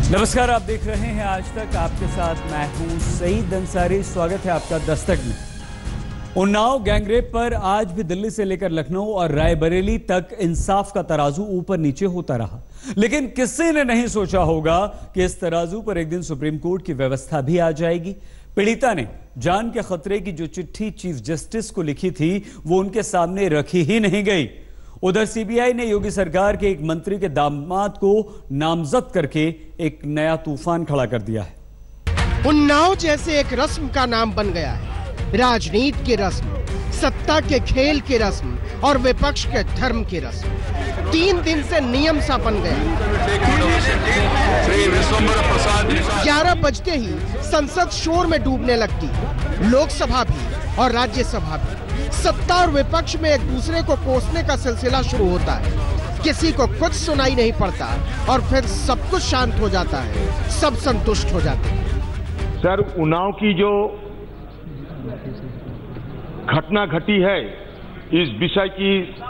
नमस्कार, आप देख रहे हैं आज तक। आपके साथ मैं हूं सईद अंसारी। स्वागत है आपका दस्तक में। उन्नाव गैंगरेप पर आज भी दिल्ली से लेकर लखनऊ और रायबरेली तक इंसाफ का तराजू ऊपर नीचे होता रहा, लेकिन किसी ने नहीं सोचा होगा कि इस तराजू पर एक दिन सुप्रीम कोर्ट की व्यवस्था भी आ जाएगी। पीड़िता ने जान के खतरे की जो चिट्ठी चीफ जस्टिस को लिखी थी, वो उनके सामने रखी ही नहीं गई। उधर सीबीआई ने योगी सरकार के एक मंत्री के दामाद को नामजद करके एक नया तूफान खड़ा कर दिया है। उन्नाव जैसे एक रस्म का नाम बन गया है। राजनीति की रस्म, सत्ता के खेल की रस्म और विपक्ष के धर्म की रस्म 3 दिन से नियम सा बन गया। 11 बजते ही संसद शोर में डूबने लगती, लोकसभा भी और राज्यसभा भी। सत्ता और विपक्ष में एक दूसरे को कोसने का सिलसिला शुरू होता है। किसी को कुछ सुनाई नहीं पड़ता और फिर सब कुछ शांत हो जाता है, सब संतुष्ट हो जाते हैं। सर, उन्नाव की जो घटना घटी है, इस विषय की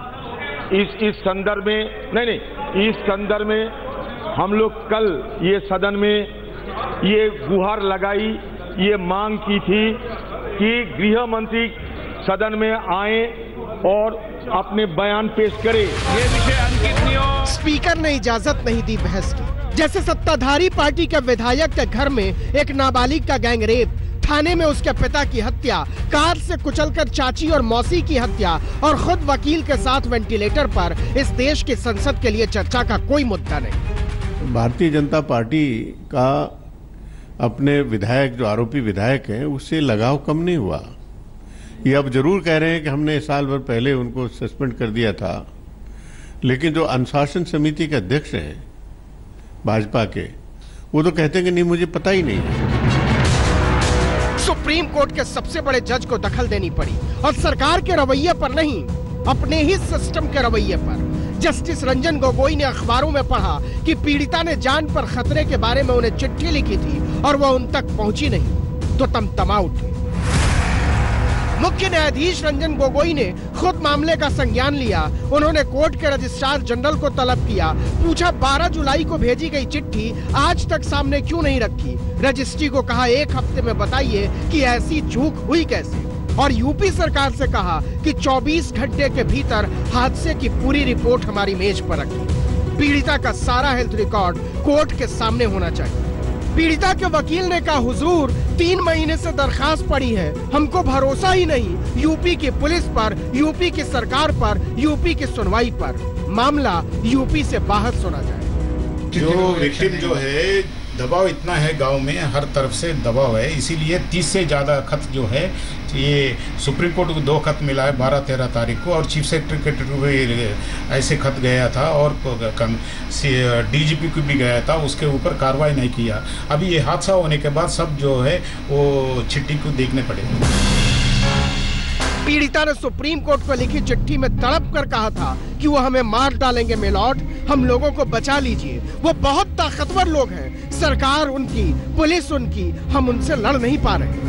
इस संदर्भ में इस संदर्भ में हम लोग कल ये सदन में ये गुहार लगाई, ये मांग की थी कि गृह मंत्री सदन में आए और अपने बयान पेश करें। ये विषय अंकित नहीं हो। स्पीकर ने इजाजत नहीं दी बहस की। जैसे सत्ताधारी पार्टी के विधायक के घर में एक नाबालिग का गैंगरेप, थाने में उसके पिता की हत्या, कार से कुचलकर चाची और मौसी की हत्या और खुद वकील के साथ वेंटिलेटर पर इस देश की संसद के लिए चर्चा का कोई मुद्दा नहीं। भारतीय जनता पार्टी का अपने विधायक, जो आरोपी विधायक हैं, उससे लगाव कम नहीं हुआ। ये अब जरूर कह रहे हैं कि हमने साल भर पहले उनको सस्पेंड कर दिया था, लेकिन जो अनुशासन समिति के अध्यक्ष हैं भाजपा के, वो तो कहते हैं कि नहीं, मुझे पता ही नहीं। सुप्रीम कोर्ट के सबसे बड़े जज को दखल देनी पड़ी और सरकार के रवैये पर नहीं, अपने ही सिस्टम के रवैये पर। जस्टिस रंजन गोगोई ने अखबारों में पढ़ा कि पीड़िता ने जान पर खतरे के बारे में उन्हें चिट्ठी लिखी थी और वह उन तक पहुंची नहीं, तो तमतमा उठे। मुख्य न्यायाधीश रंजन गोगोई ने खुद मामले का संज्ञान लिया। उन्होंने कोर्ट के रजिस्ट्रार जनरल को तलब किया, पूछा 12 जुलाई को भेजी गई चिट्ठी आज तक सामने क्यों नहीं रखी। रजिस्ट्री को कहा 1 हफ्ते में बताइए कि ऐसी चूक हुई कैसे, और यूपी सरकार से कहा कि 24 घंटे के भीतर हादसे की पूरी रिपोर्ट हमारी मेज पर रखी। पीड़िता का सारा हेल्थ रिकॉर्ड कोर्ट के सामने होना चाहिए। पीड़िता के वकील ने कहा, हुजूर 3 महीने से दरखास्त पड़ी है, हमको भरोसा ही नहीं यूपी की पुलिस पर, यूपी की सरकार पर, यूपी की सुनवाई पर। मामला यूपी से बाहर सुना जाए। जो विक्टिम जो है, दबाव इतना है गांव में, हर तरफ से दबाव है, इसीलिए 30 से ज़्यादा खत जो है, ये सुप्रीम कोर्ट को 2 खत मिला है 12-13 तारीख को, और चीफ सेक्रेटरी को भी ऐसे खत गया था और डीजीपी को भी गया था, उसके ऊपर कार्रवाई नहीं किया। अभी ये हादसा होने के बाद सब जो है वो चिट्ठी को देखने पड़े। पीड़िता ने सुप्रीम कोर्ट को लिखी चिट्ठी में तड़प कर कहा था कि वो हमें मार डालेंगे मिलॉर्ड, हम लोगों को बचा लीजिए। वो बहुत ताकतवर लोग हैं, सरकार उनकी, पुलिस उनकी, हम उनसे लड़ नहीं पा रहे।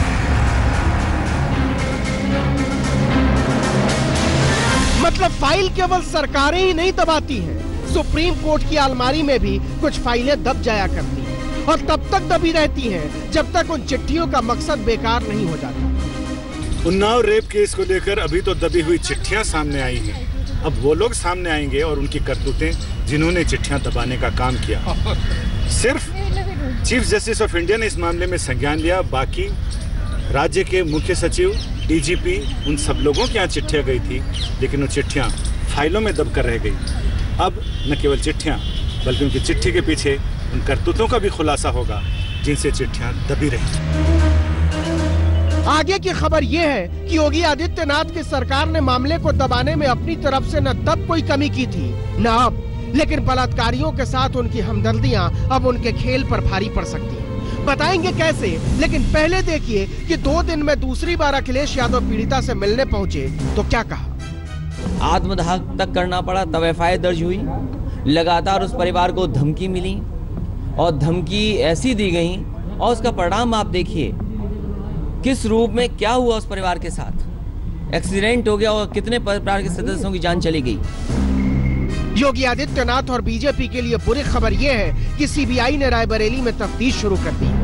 मतलब फाइल केवल सरकारें ही नहीं दबाती हैं, सुप्रीम कोर्ट की अलमारी में भी कुछ फाइलें दब जाया करती हैं, और तब तक दबी रहती हैं जब तक उन चिट्ठियों का मकसद बेकार नहीं हो जाता। उन्नाव रेप केस को लेकर अभी तो दबी हुई चिट्ठियां सामने आई हैं। अब वो लोग सामने आएंगे और उनकी करतूतें, जिन्होंने चिट्ठियां दबाने का काम किया। सिर्फ चीफ जस्टिस ऑफ इंडिया ने इस मामले में संज्ञान लिया, बाकी राज्य के मुख्य सचिव, डीजीपी, उन सब लोगों के यहाँ चिट्ठियां गई थी, लेकिन वो चिट्ठियां फाइलों में दब कर रह गई। अब न केवल चिट्ठियां, बल्कि उनकी चिट्ठी के पीछे उन करतूतों का भी खुलासा होगा जिनसे चिट्ठियां दबी रही। आगे की खबर यह है कि योगी आदित्यनाथ की सरकार ने मामले को दबाने में अपनी तरफ से न तब कोई कमी की थी न अब, लेकिन बलात्कारियों के साथ उनकी हमदर्दियां अब उनके खेल पर भारी पड़ सकती हैं। बताएंगे कैसे, लेकिन पहले देखिए कि 2 दिन में दूसरी बार अखिलेश यादव पीड़िता से मिलने पहुंचे तो क्या कहा। आत्मदाह तक करना पड़ा, तब एफआईआर दर्ज हुई। लगातार उस परिवार को धमकी मिली और धमकी ऐसी दी गई, और उसका परिणाम आप देखिए किस रूप में क्या हुआ उस परिवार के साथ। एक्सीडेंट हो गया और कितने परिवार के सदस्यों की जान चली गई। योगी आदित्यनाथ और बीजेपी के लिए बुरी खबर यह है कि सीबीआई ने रायबरेली में तफ्तीश शुरू कर दी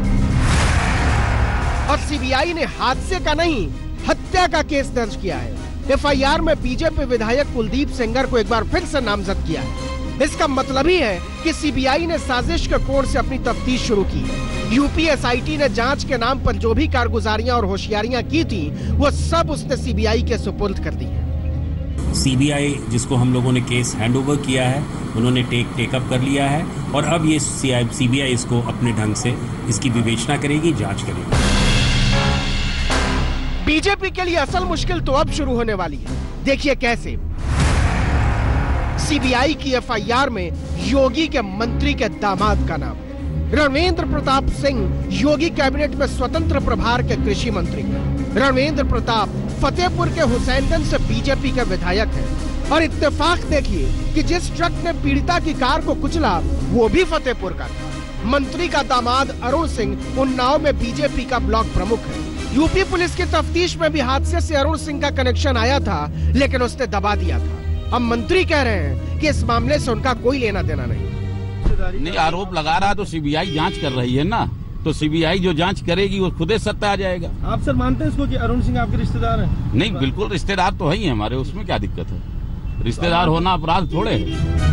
और सीबीआई ने हादसे का नहीं, हत्या का केस दर्ज किया है। एफआईआर में बीजेपी विधायक कुलदीप सेंगर को एक बार फिर से नामजद किया है। इसका मतलब ही है कि सीबीआई ने साजिश के कोण से अपनी तफ्तीश शुरू की। यूपी एसआईटी ने जांच के नाम पर जो भी कारगुजारियां और होशियारियां की थी, वो सब उसने सीबीआई के सुपुर्द कर दी है। सीबीआई जिसको हम लोगों ने केस हैंडओवर किया है, उन्होंने टेकअप कर लिया है और अब ये सीबीआई इसको अपने ढंग से इसकी विवेचना करेगी, जांच करेगी। बीजेपी के लिए असल मुश्किल तो अब शुरू होने वाली है। देखिए कैसे। सीबीआई की एफआईआर में योगी के मंत्री के दामाद का नाम रणवेंद्र प्रताप सिंह, योगी कैबिनेट में स्वतंत्र प्रभार के कृषि मंत्री। रणवेंद्र प्रताप फतेहपुर के हुसैनगंज से बीजेपी के विधायक हैं और इत्तेफाक देखिए कि जिस ट्रक ने पीड़िता की कार को कुचला वो भी फतेहपुर का था। मंत्री का दामाद अरुण सिंह उन्नाव में बीजेपी का ब्लॉक प्रमुख है। यूपी पुलिस की तफ्तीश में भी हादसे से अरुण सिंह का कनेक्शन आया था, लेकिन उसने दबा दिया था। अब मंत्री कह रहे हैं कि इस मामले से उनका कोई लेना देना नहीं। आरोप लगा रहा तो सीबीआई जांच कर रही है ना, तो सीबीआई जो जांच करेगी वो खुद सत्य आ जाएगा। आप सर मानते हैं इसको कि अरुण सिंह आपके रिश्तेदार हैं? नहीं, बिल्कुल रिश्तेदार तो है ही हमारे, उसमें क्या दिक्कत है? रिश्तेदार होना अपराध थोड़े है।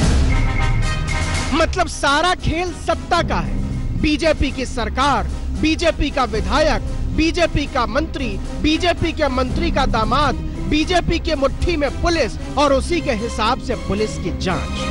मतलब सारा खेल सत्ता का है। बीजेपी की सरकार, बीजेपी का विधायक, बीजेपी का मंत्री, बीजेपी के मंत्री का दामाद, बीजेपी के मुट्ठी में पुलिस और उसी के हिसाब से पुलिस की जांच।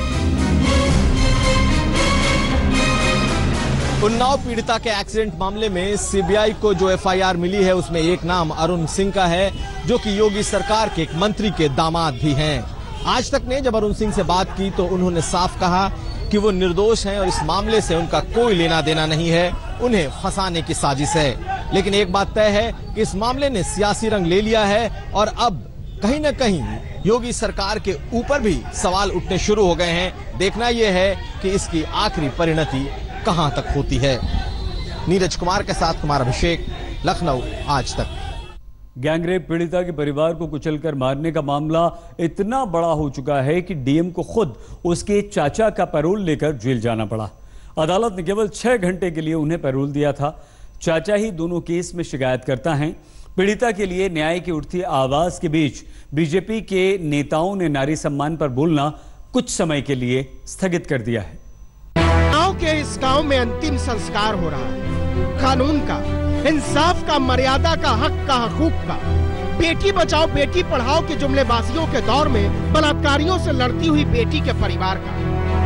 उन्नाव पीड़िता के एक्सीडेंट मामले में सीबीआई को जो एफआईआर मिली है उसमें एक नाम अरुण सिंह का है, जो कि योगी सरकार के एक मंत्री के दामाद भी हैं। आज तक ने जब अरुण सिंह से बात की तो उन्होंने साफ कहा कि वो निर्दोष हैं और इस मामले से उनका कोई लेना देना नहीं है, उन्हें फंसाने की साजिश है। लेकिन एक बात तय है कि इस मामले ने सियासी रंग ले लिया है और अब कहीं न कहीं योगी सरकार के ऊपर भी सवाल उठने शुरू हो गए हैं। देखना यह है कि इसकी आखिरी परिणति कहां तक होती है। नीरज कुमार के साथ कुमार अभिषेक, लखनऊ आज तक। गैंगरेप पीड़िता के परिवार को कुचलकर मारने का मामला इतना बड़ा हो चुका है कि डीएम को खुद उसके चाचा का पैरोल लेकर जेल जाना पड़ा। अदालत ने केवल 6 घंटे के लिए उन्हें पैरोल दिया था। चाचा ही दोनों केस में शिकायतकर्ता हैं। पीड़िता के लिए न्याय की उठती आवाज के बीच बीजेपी के नेताओं ने नारी सम्मान पर बोलना कुछ समय के लिए स्थगित कर दिया है। गांव के इस गांव में अंतिम संस्कार हो रहा है। कानून का, इंसाफ का, मर्यादा का, हक का, हकूक का, बेटी बचाओ बेटी पढ़ाओ के जुमलेबाजियों के दौर में बलात्कारियों से लड़ती हुई बेटी के परिवार का।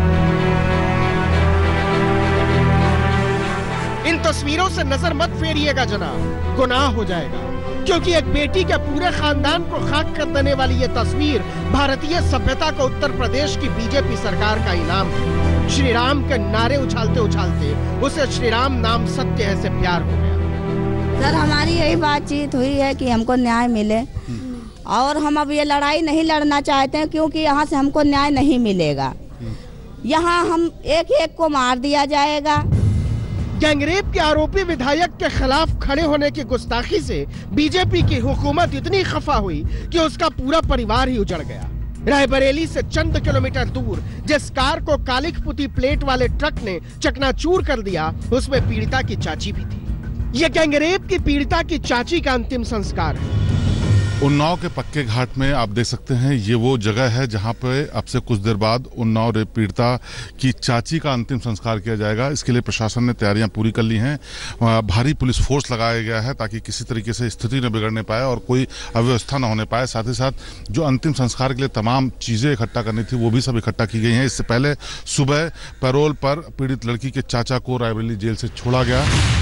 इन तस्वीरों से नजर मत फेरिएगा जनाब, गुनाह हो जाएगा, क्योंकि एक बेटी के पूरे खानदान को खाक कर देने वाली ये तस्वीर भारतीय सभ्यता को उत्तर प्रदेश की बीजेपी सरकार का इनाम है। श्री राम के नारे उछालते उछालते उसे श्री राम नाम सत्य है से प्यार हो गया। सर, हमारी यही बातचीत हुई है कि हमको न्याय मिले और हम अब ये लड़ाई नहीं लड़ना चाहते हैं, क्योंकि यहाँ से हमको न्याय नहीं मिलेगा। यहाँ हम एक एक को मार दिया जाएगा। गैंगरेप के आरोपी विधायक के खिलाफ खड़े होने की गुस्ताखी से बीजेपी की हुकूमत इतनी खफा हुई कि उसका पूरा परिवार ही उजड़ गया। रायबरेली से चंद किलोमीटर दूर जिस कार को कालिक पुती प्लेट वाले ट्रक ने चकनाचूर कर दिया, उसमें पीड़िता की चाची भी थी। ये गैंगरेप की पीड़िता की चाची का अंतिम संस्कार है। उन्नाव के पक्के घाट में आप देख सकते हैं, ये वो जगह है जहां पे अब से कुछ देर बाद उन्नाव रेप पीड़िता की चाची का अंतिम संस्कार किया जाएगा। इसके लिए प्रशासन ने तैयारियां पूरी कर ली हैं। भारी पुलिस फोर्स लगाया गया है ताकि किसी तरीके से स्थिति न बिगड़ने पाए और कोई अव्यवस्था न होने पाए। साथ ही साथ जो अंतिम संस्कार के लिए तमाम चीजें इकट्ठा करनी थी वो भी सब इकट्ठा की गई हैं। इससे पहले सुबह पैरोल पर पीड़ित लड़की के चाचा को रायबरेली जेल से छोड़ा गया।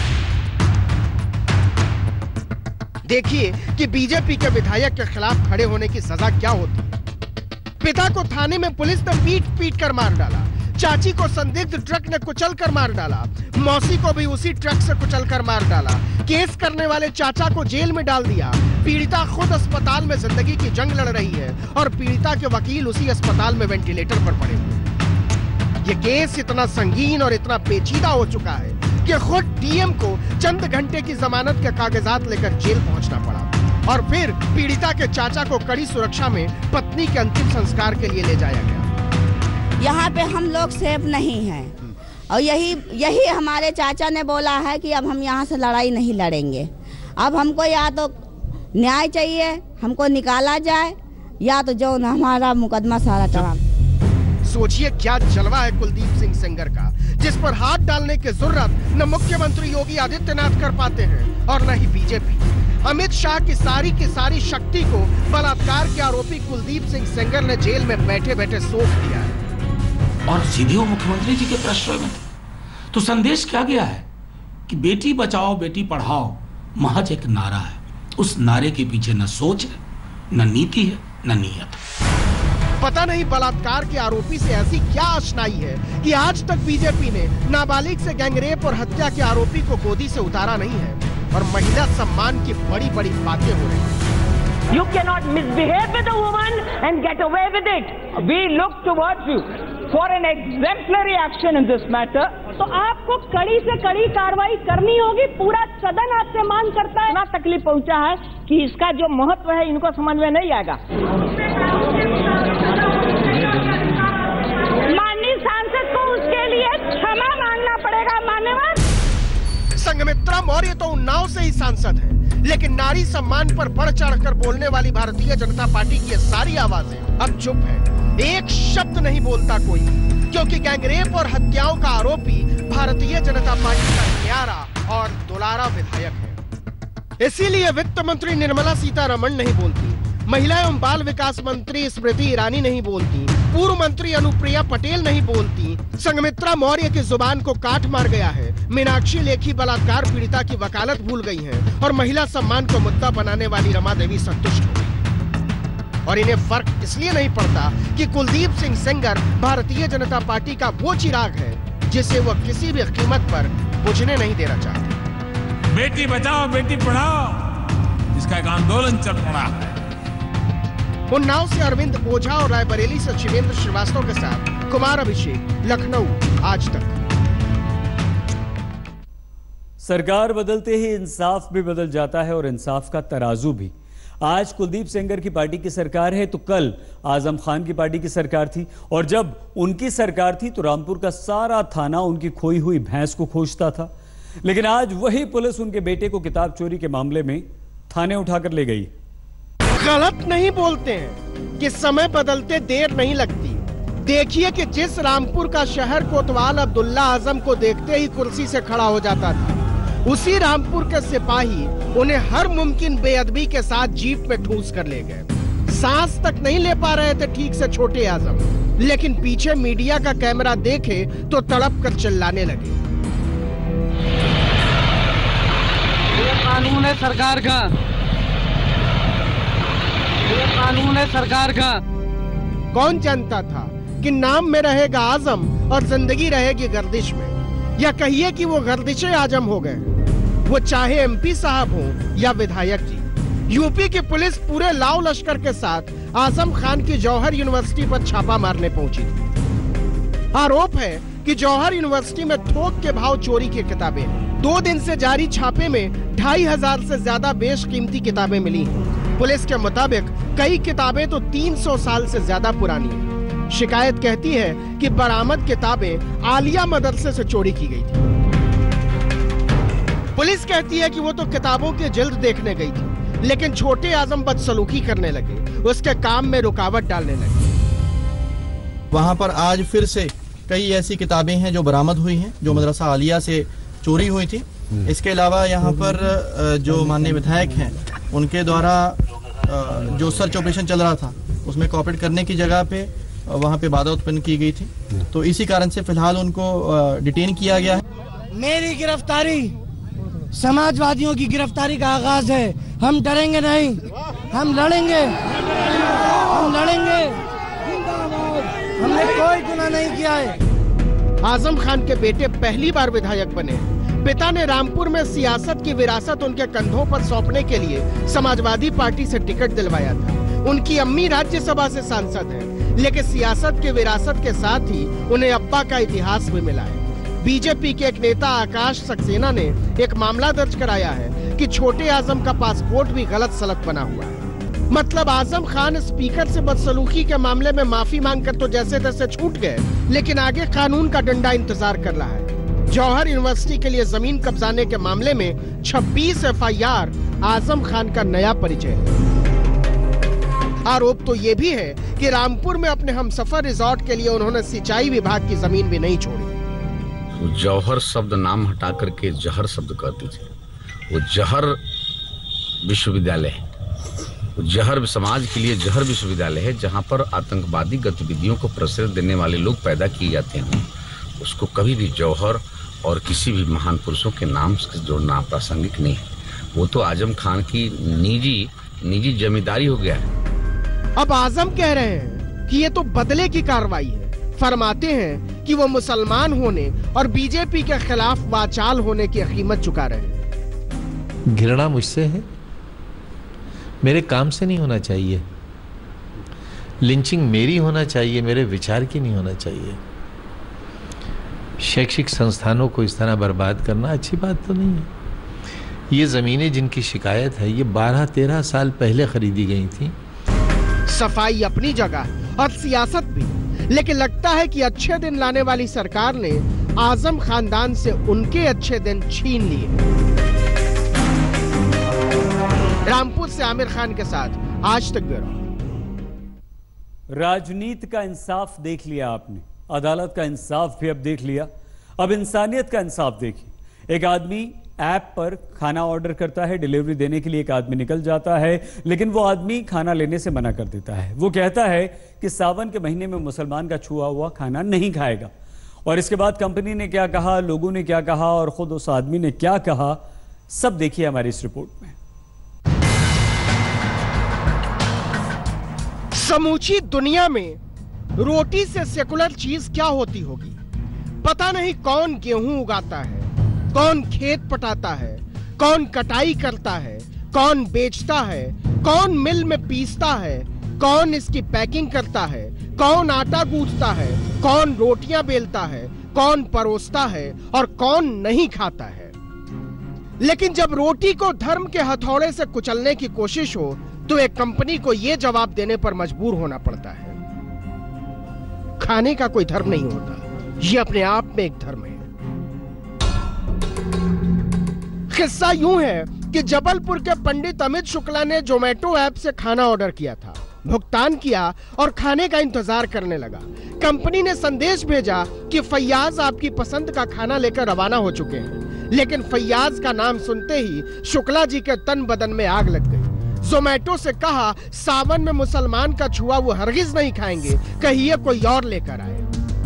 देखिए कि बीजेपी के विधायक के खिलाफ खड़े होने की सजा क्या होती। पिता को थाने में पुलिस ने पीट पीट कर मार डाला, चाची को संदिग्ध ट्रक ने कुचल कर मार डाला, मौसी को भी उसी ट्रक से कुचल कर मार डाला, केस करने वाले चाचा को जेल में डाल दिया। पीड़िता खुद अस्पताल में जिंदगी की जंग लड़ रही है और पीड़िता के वकील उसी अस्पताल में वेंटिलेटर पर पड़े हुए। ये केस इतना संगीन और इतना पेचीदा हो चुका है कि खुद डीएम को चंद घंटे की जमानत के कागजात लेकर जेल पहुंचना पड़ा और फिर पीड़िता के चाचा को कड़ी सुरक्षा में पत्नी के अंतिम संस्कार के लिए ले जाया गया। यहाँ पे हम लोग सेफ नहीं हैं। और यही हमारे चाचा ने बोला है कि अब हम यहाँ से लड़ाई नहीं लड़ेंगे। अब हमको या तो न्याय चाहिए, हमको निकाला जाए, या तो जो हमारा मुकदमा सारा टला। सोचिए क्या जलवा है कुलदीप सिंह सेंगर का, जिस पर हाथ डालने की जरूरत न मुख्यमंत्री योगी आदित्यनाथ कर पाते हैं और न ही बीजेपी। अमित शाह की सारी शक्ति को बलात्कार के आरोपी कुलदीप सिंह सेंगर ने जेल में बैठे बैठे सौंप दिया है। और सीधे वो मुख्यमंत्री जी के प्रश्रय में तो संदेश क्या गया है कि बेटी बचाओ बेटी पढ़ाओ महज एक नारा है। उस नारे के पीछे न सोच है, न नीति है, न नीयत। पता नहीं बलात्कार के आरोपी से ऐसी क्या आशनाई है कि आज तक बीजेपी ने नाबालिग से गैंगरेप और हत्या के आरोपी को गोदी से उतारा नहीं है और महिला सम्मान की बड़ी बड़ी बातें हो रही हैं। You cannot misbehave with a woman and get away with it. We look towards you for an exemplary action in this matter. तो आपको कड़ी से कड़ी कार्रवाई करनी होगी। पूरा सदन आपसे मांग करता है। इतना तकलीफ पहुंचा है कि इसका जो महत्व है इनको समझ में नहीं आएगा। माननीय सांसद को उसके लिए क्षमा मांगना पड़ेगा। मान्यवर संघमित्रा मौर्य तो उन्नाव से ही सांसद है, लेकिन नारी सम्मान पर बढ़ चढ़कर बोलने वाली भारतीय जनता पार्टी की सारी आवाजें अब चुप है। एक शब्द नहीं बोलता कोई, क्योंकि गैंगरेप और हत्याओं का आरोपी भारतीय जनता पार्टी का न्यारा और दुलारा विधायक है। इसीलिए वित्त मंत्री निर्मला सीतारमण नहीं बोलती, महिला एवं बाल विकास मंत्री स्मृति ईरानी नहीं बोलती, पूर्व मंत्री अनुप्रिया पटेल नहीं बोलती। संघमित्रा मौर्य की जुबान को काट मार गया है। मीनाक्षी लेखी बलात्कार पीड़िता की वकालत भूल गई हैं और महिला सम्मान को मुद्दा बनाने वाली रमा देवी संतुष्ट हो गई। और इन्हें फर्क इसलिए नहीं पड़ता कि कुलदीप सिंह सेंगर भारतीय जनता पार्टी का वो चिराग है जिसे वो किसी भी कीमत पर बुझने नहीं देना चाहते। बेटी बचाओ बेटी पढ़ाओ, इसका एक आंदोलन चल रहा है। उन्नाव से अरविंद ओझा और रायबरेली से शिवेंद्र श्रीवास्तव के साथ कुमार अभिषेक, लखनऊ, आज तक। सरकार बदलते ही इंसाफ भी बदल जाता है और इंसाफ का तराजू भी। आज कुलदीप सेंगर की पार्टी की सरकार है तो कल आजम खान की पार्टी की सरकार थी, और जब उनकी सरकार थी तो रामपुर का सारा थाना उनकी खोई हुई भैंस को खोजता था। लेकिन आज वही पुलिस उनके बेटे को किताब चोरी के मामले में थाने उठाकर ले गई। गलत नहीं बोलते हैं कि समय बदलते देर नहीं लगती। देखिए कि जिस रामपुर का शहर कोतवाल अब्दुल्ला आजम को देखते ही कुर्सी से खड़ा हो जाता था, उसी रामपुर के सिपाही उन्हें हर मुमकिन बेअदबी के साथ जीप में ठूस कर ले गए। सांस तक नहीं ले पा रहे थे ठीक से छोटे आजम, लेकिन पीछे मीडिया का कैमरा देखे तो तड़प कर चिल्लाने लगे। ये कानून है सरकार का, ये कानून है सरकार का। कौन जानता था कि नाम में रहेगा आजम और जिंदगी रहेगी गर्दिश में, या कहिए कि वो गर्दिशे आजम हो गए, वो चाहे एमपी साहब हो या विधायक जी। यूपी की पुलिस पूरे लाव लश्कर के साथ आजम खान की जौहर यूनिवर्सिटी पर छापा मारने पहुंची थी। आरोप है कि जौहर यूनिवर्सिटी में थोक के भाव चोरी की किताबें। 2 दिन से जारी छापे में 2500 से ज्यादा बेशकीमती किताबें मिली हैं। पुलिस के मुताबिक कई किताबें तो 300 साल से ज्यादा पुरानी हैं। शिकायत कहती है कि बरामद किताबें आलिया मदरसे से चोरी की गई थी। पुलिस कहती है कि वो तो किताबों के जिल्द देखने गई थी, लेकिन छोटे आजम बदसलूकी करने लगे, उसके काम में रुकावट डालने लगे। वहाँ पर आज फिर से कई ऐसी किताबें हैं जो बरामद हुई हैं, जो मदरसा आलिया से चोरी हुई थी। इसके अलावा यहाँ पर जो माननीय विधायक हैं उनके द्वारा जो सर्च ऑपरेशन चल रहा था उसमें कॉपरेट करने की जगह पे वहाँ पे बाधा उत्पन्न की गई थी, तो इसी कारण से फिलहाल उनको डिटेन किया गया है। मेरी गिरफ्तारी समाजवादियों की गिरफ्तारी का आगाज है। हम डरेंगे नहीं, हम लड़ेंगे, हम लड़ेंगे। हमने कोई गुनाह नहीं किया है। आजम खान के बेटे पहली बार विधायक बने। पिता ने रामपुर में सियासत की विरासत उनके कंधों पर सौंपने के लिए समाजवादी पार्टी से टिकट दिलवाया था। उनकी अम्मी राज्यसभा से सांसद है, लेकिन सियासत की विरासत के साथ ही उन्हें अब्बा का इतिहास भी मिला है। बीजेपी के एक नेता आकाश सक्सेना ने एक मामला दर्ज कराया है कि छोटे आजम का पासपोर्ट भी गलत सलत बना हुआ है। मतलब आजम खान स्पीकर से बदसलूकी के मामले में माफी मांगकर तो जैसे तैसे छूट गए, लेकिन आगे कानून का डंडा इंतजार कर रहा है। जौहर यूनिवर्सिटी के लिए जमीन कब्जाने के मामले में 26 एफआईआर आजम खान का नया परिचय है। आरोप तो ये भी है कि रामपुर में अपने हमसफर रिजॉर्ट के लिए उन्होंने सिंचाई विभाग की जमीन भी नहीं छोड़ी। वो जौहर शब्द नाम हटा करके जहर शब्द कहते थे। वो जहर विश्वविद्यालय है, वो जहर समाज के लिए जहर विश्वविद्यालय है, जहां पर आतंकवादी गतिविधियों को प्रश्रय देने वाले लोग पैदा किए जाते हैं। उसको कभी भी जौहर और किसी भी महान पुरुषों के नाम से जोड़ना प्रासंगिक नहीं है। वो तो आजम खान की निजी जमींदारी हो गया है। अब आजम कह रहे हैं कि ये तो बदले की कार्रवाई है। फरमाते हैं कि वो मुसलमान होने और बीजेपी के खिलाफ वाचाल होने की कीमत चुका रहे हैं। घृणा मुझसे है, मेरे काम से नहीं होना चाहिए। लिंचिंग मेरी होना चाहिए, मेरे विचार की नहीं होना चाहिए। शैक्षिक संस्थानों को इस तरह बर्बाद करना अच्छी बात तो नहीं है। ये ज़मीनें जिनकी शिकायत है, ये 12-13 साल पहले खरीदी गई थी। सफाई अपनी जगह और सियासत भी, लेकिन लगता है कि अच्छे दिन लाने वाली सरकार ने आजम खानदान से उनके अच्छे दिन छीन लिए। रामपुर से आमिर खान के साथ आज तक ब्यूरो। राजनीति का इंसाफ देख लिया आपने, अदालत का इंसाफ भी अब देख लिया। अब इंसानियत का इंसाफ देखिए। एक आदमी ऐप पर खाना ऑर्डर करता है, डिलीवरी देने के लिए एक आदमी निकल जाता है, लेकिन वो आदमी खाना लेने से मना कर देता है। वो कहता है कि सावन के महीने में मुसलमान का छुआ हुआ खाना नहीं खाएगा। और इसके बाद कंपनी ने क्या कहा, लोगों ने क्या कहा और खुद उस आदमी ने क्या कहा, सब देखिए हमारी इस रिपोर्ट में। समूची दुनिया में रोटी से सेकुलर चीज क्या होती होगी। पता नहीं कौन गेहूं उगाता है, कौन खेत पटाता है, कौन कटाई करता है, कौन बेचता है, कौन मिल में पीसता है, कौन इसकी पैकिंग करता है, कौन आटा गूंथता है, कौन रोटियां बेलता है, कौन परोसता है और कौन नहीं खाता है। लेकिन जब रोटी को धर्म के हथौड़े से कुचलने की कोशिश हो तो एक कंपनी को यह जवाब देने पर मजबूर होना पड़ता है। खाने का कोई धर्म नहीं होता, यह अपने आप में एक धर्म है। किस्सा यूं है कि जबलपुर के पंडित अमित शुक्ला ने जोमेटो ऐप से खाना ऑर्डर किया था, भुगतान किया और खाने का इंतजार करने लगा। कंपनी ने संदेश भेजा कि फैयाज आपकी पसंद का खाना लेकर रवाना हो चुके हैं, लेकिन फैयाज का नाम सुनते ही शुक्ला जी के तन बदन में आग लग गई। जोमेटो से कहा सावन में मुसलमान का छुआ वो हरगिज नहीं खाएंगे, कहिए कोई और लेकर आए।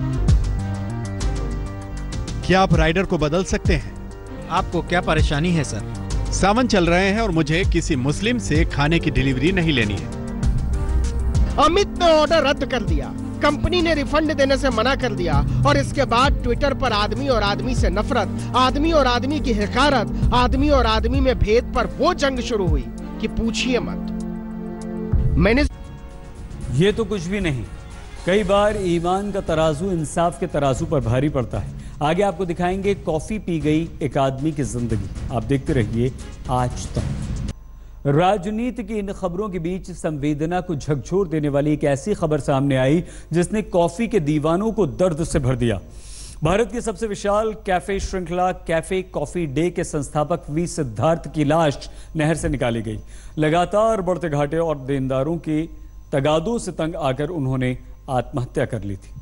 क्या आप राइडर को बदल सकते हैं? आपको क्या परेशानी है सर? सावन चल रहे हैं और मुझे किसी मुस्लिम से खाने की डिलीवरी नहीं लेनी है। अमित ने ऑर्डर रद्द कर दिया, कंपनी ने रिफंड देने से मना कर दिया और इसके बाद ट्विटर पर आदमी और आदमी से नफरत, आदमी और आदमी की हिकारत, आदमी और आदमी में भेद पर वो जंग शुरू हुई कि पूछिए मत। मैंने ये तो कुछ भी नहीं। कई बार ईमान का तराजू इंसाफ के तराजू पर भारी पड़ता है। आगे आपको दिखाएंगे कॉफी पी गई एक आदमी की जिंदगी। आप देखते रहिए आज तक। राजनीति की इन खबरों के बीच संवेदना को झकझोर देने वाली एक ऐसी खबर सामने आई जिसने कॉफी के दीवानों को दर्द से भर दिया। भारत की सबसे विशाल कैफे श्रृंखला कैफे कॉफी डे के संस्थापक वी सिद्धार्थ की लाश नहर से निकाली गई। लगातार बढ़ते घाटे और देनदारों के तगादों से तंग आकर उन्होंने आत्महत्या कर ली थी।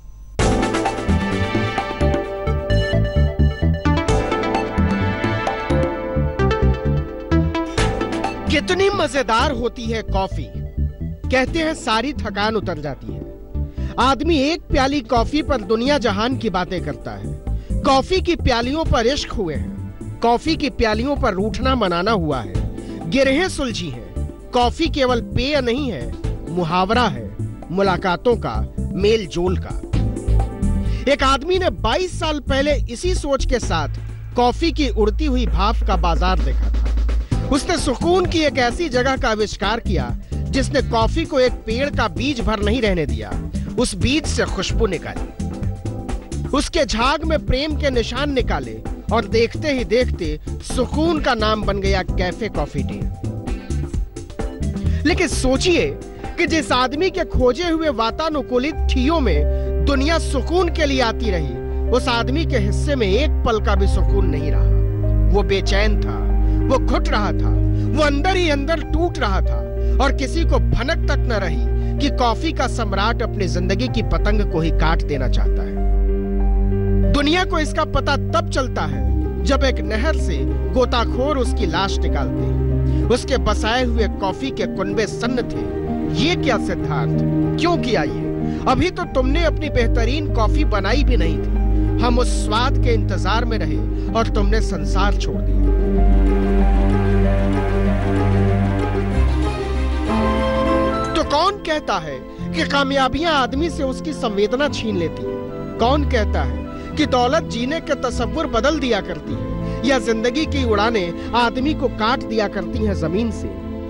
कितनी मजेदार होती है कॉफी। कहते हैं सारी थकान उतर जाती है। आदमी एक प्याली कॉफी पर दुनिया जहान की बातें करता है। कॉफी की प्यालियों पर इश्क हुए हैं, कॉफी की प्यालियों पर रूठना मनाना हुआ है, गिरहें सुलझी हैं। कॉफी केवल पेय नहीं है, मुहावरा है, मुलाकातों का, मेल जोल का। एक आदमी ने 22 साल पहले इसी सोच के साथ कॉफी की उड़ती हुई भाप का बाजार देखा था। उसने सुकून की एक ऐसी जगह का आविष्कार किया जिसने कॉफी को एक पेड़ का बीज भर नहीं रहने दिया। उस बीज से खुशबू निकाली, उसके झाग में प्रेम के निशान निकाले और देखते ही देखते सुकून का नाम बन गया कैफे कॉफी डे। लेकिन सोचिए कि जिस आदमी के खोजे हुए वातानुकूलित ठियों में दुनिया सुकून के लिए आती रही, उस आदमी के हिस्से में एक पल का भी सुकून नहीं रहा। वो बेचैन था, वो घुट रहा था, वो अंदर ही अंदर टूट रहा था और किसी को भनक तक न रही कि कॉफी का सम्राट अपनी जिंदगी की पतंग को ही काट देना चाहता है। दुनिया को इसका पता तब चलता है जब एक नहर से गोताखोर उसकी लाश निकालते। उसके बसाए हुए कॉफी के कुनबे सन्न थे। ये क्या सिद्धार्थ, क्यों किया ये? अभी तो तुमने अपनी बेहतरीन कॉफी बनाई भी नहीं थी। हम उस स्वाद के इंतजार में रहे और तुमने संसार छोड़ दिया। तो कौन कहता है कि कामयाबियां आदमी से उसकी संवेदना छीन लेती हैं? कौन कहता है कि दौलत जीने के तसव्वुर बदल दिया करती है या जिंदगी की उड़ानें आदमी को काट दिया करती हैं जमीन से?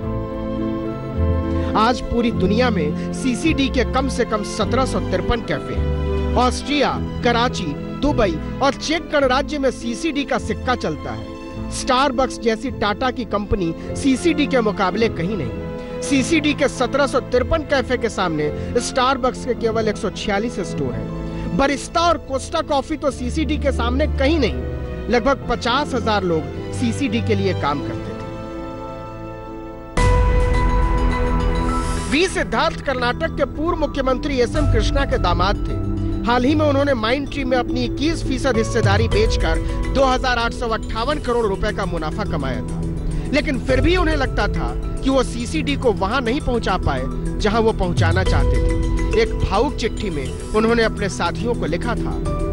आज पूरी दुनिया में सीसीडी के कम से कम 1753 कैफे हैं। ऑस्ट्रिया, कराची, दुबई और चेक गणराज्य में सीसीडी का सिक्का चलता है। स्टारबक्स जैसी टाटा की कंपनी सीसीडी के मुकाबले कहीं नहीं। सीसीडी के 1753 कैफे के सामने स्टारबक्स के केवल 146 स्टोर हैं। बरिस्ता और कोस्टा कॉफी तो सीसीडी के सामने कहीं नहीं। लगभग 50,000 लोग सीसीडी के लिए काम करते थे। वी सिद्धार्थ कर्नाटक के पूर्व मुख्यमंत्री एसएम कृष्णा के दामाद थे। हाल ही में उन्होंने माइंड ट्री में अपनी 21% हिस्सेदारी बेचकर 2,858 करोड़ रुपए का मुनाफा कमाया था। लेकिन फिर भी उन्हें लगता था कि वो सीसीडी को वहां नहीं पहुंचा पाए जहां वो पहुंचाना चाहते थे। एक भावुक चिट्ठी में उन्होंने अपने साथियों को लिखा था,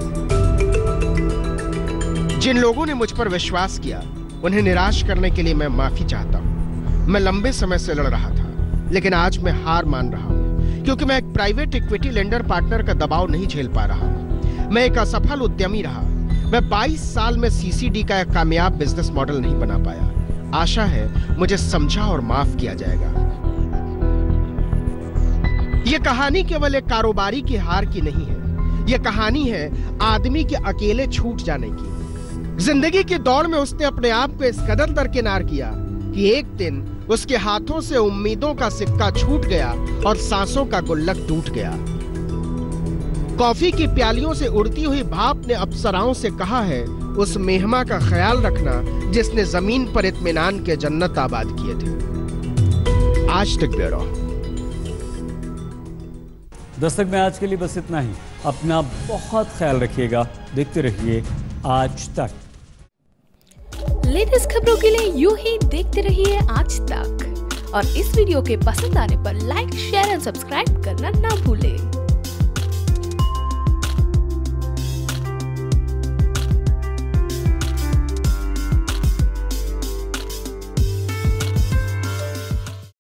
जिन लोगों ने मुझ पर विश्वास किया उन्हें निराश करने के लिए मैं माफी चाहता हूं। मैं लंबे समय से लड़ रहा था, लेकिन आज मैं हार मान रहा हूं क्योंकि मैं एक प्राइवेट इक्विटी लेंडर पार्टनर का दबाव नहीं झेल पा रहा हूं। मैं एक असफल उद्यमी रहा। मैं 22 साल में सीसीडी का एक कामयाब बिजनेस मॉडल नहीं बना पाया। आशा है मुझे समझा और माफ किया जाएगा। यह कहानी केवल एक कारोबारी की हार की नहीं है। यह कहानी है आदमी के अकेले छूट जाने की। जिंदगी की दौड़ में उसने अपने आप को इस कदर दरकिनार किया कि एक दिन उसके हाथों से उम्मीदों का सिक्का छूट गया और सांसों का गुल्लक टूट गया। कॉफी की प्यालियों से उड़ती हुई भाप ने अप्सराओं से कहा है, उस मेहमा का ख्याल रखना जिसने जमीन पर इत्मीनान के जन्नत आबाद किए थे। आज तक ब्यूरो। दस्तक में आज के लिए बस इतना ही। अपना बहुत ख्याल रखिएगा। देखते रहिए आज तक। लेटेस्ट खबरों के लिए यूं ही देखते रहिए आज तक और इस वीडियो के पसंद आने पर लाइक, शेयर और सब्सक्राइब करना ना भूलें।